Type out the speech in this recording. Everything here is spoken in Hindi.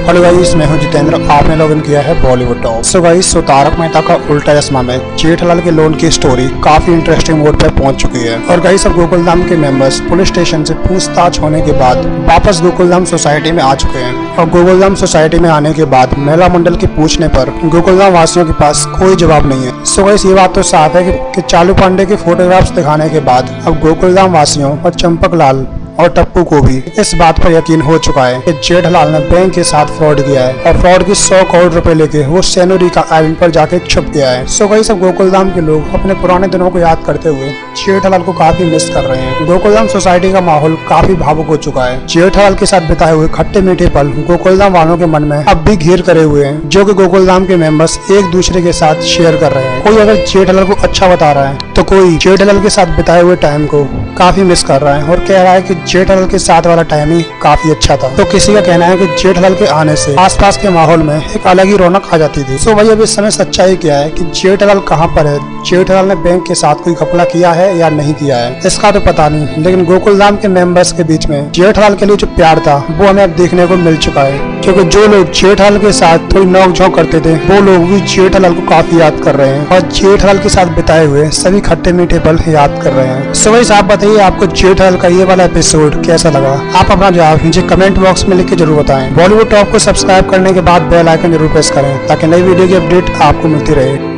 हेलो गाइस, मैं हूं जितेंद्र। आपने लॉगिन किया है Bollywood top. So guys, Taarak Mehta Ka Ooltah चश्मा में जेठलाल के लोन की स्टोरी काफी इंटरेस्टिंग मोड पे पहुंच चुकी है। और गाइस, अब गोकुलधाम के मेंबर्स पुलिस स्टेशन से पूछताछ होने के बाद वापस गोकुलधाम सोसाइटी में आ चुके हैं। और गोकुलधाम सोसाइटी में आने के बाद महिला मंडल के पूछने पर गोकुलधाम वासियों के पास कोई जवाब नहीं है। सो गाइस, ये बात तो साफ है कि चालू पांडे के फोटोग्राफ्स दिखाने के बाद अब गोकुलधाम वासियों और चंपक लाल और टप्पू को भी इस बात पर यकीन हो चुका है कि जेठलाल ने बैंक के साथ फ्रॉड किया है और फ्रॉड की 100 करोड़ रुपए लेके वो सेनोरिका आइलैंड पर जाके छुप गया है। सो गाइस, सब गोकुलधाम के लोग अपने पुराने दिनों को याद करते हुए जेठलाल को काफी मिस कर रहे हैं। गोकुलधाम सोसाइटी का माहौल काफी भावुक हो चुका है। जेठलाल के साथ बिताए हुए खट्टे मीठे पल गोकुलधाम वालों के मन में अब भी घेर करे हुए हैं, जो कि गोकुलधाम के मेंबर्स एक दूसरे के साथ शेयर कर रहे हैं। कोई अगर जेठलाल को अच्छा बता रहा है तो कोई जेठलाल के साथ बिताए हुए टाइम को काफी मिस कर रहा है और कह रहा है कि जेठलाल के साथ वाला टाइम ही काफी अच्छा था। तो किसी का कहना है कि जेठलाल के आने से आसपास के माहौल में एक अलग ही रौनक आ जाती थी। सो भाई, अब इस समय सच्चाई क्या है कि जेठलाल कहाँ पर है? जेठलाल ने बैंक के साथ कोई घपला किया है या नहीं किया है, इसका तो पता नहीं। लेकिन गोकुलधाम के मेंबर्स के बीच में जेठलाल के लिए जो प्यार था वो हमें अब देखने को मिल चुका है, क्योंकि जो लोग जेठलाल के साथ थोड़ी नोक झोंक करते थे वो लोग भी जेठलाल को काफी याद कर रहे हैं और जेठलाल के साथ बिताए हुए सभी खट्टे मीठे पल याद कर रहे हैं। सो गाइस, आप बताइए आपको जेठलाल का ये वाला एपिसोड कैसा लगा? आप अपना जवाब नीचे कमेंट बॉक्स में लिख के जरूर बताएं। बॉलीवुड टॉप को सब्सक्राइब करने के बाद बेल आइकन जरूर प्रेस करें ताकि नई वीडियो की अपडेट आपको मिलती रहे।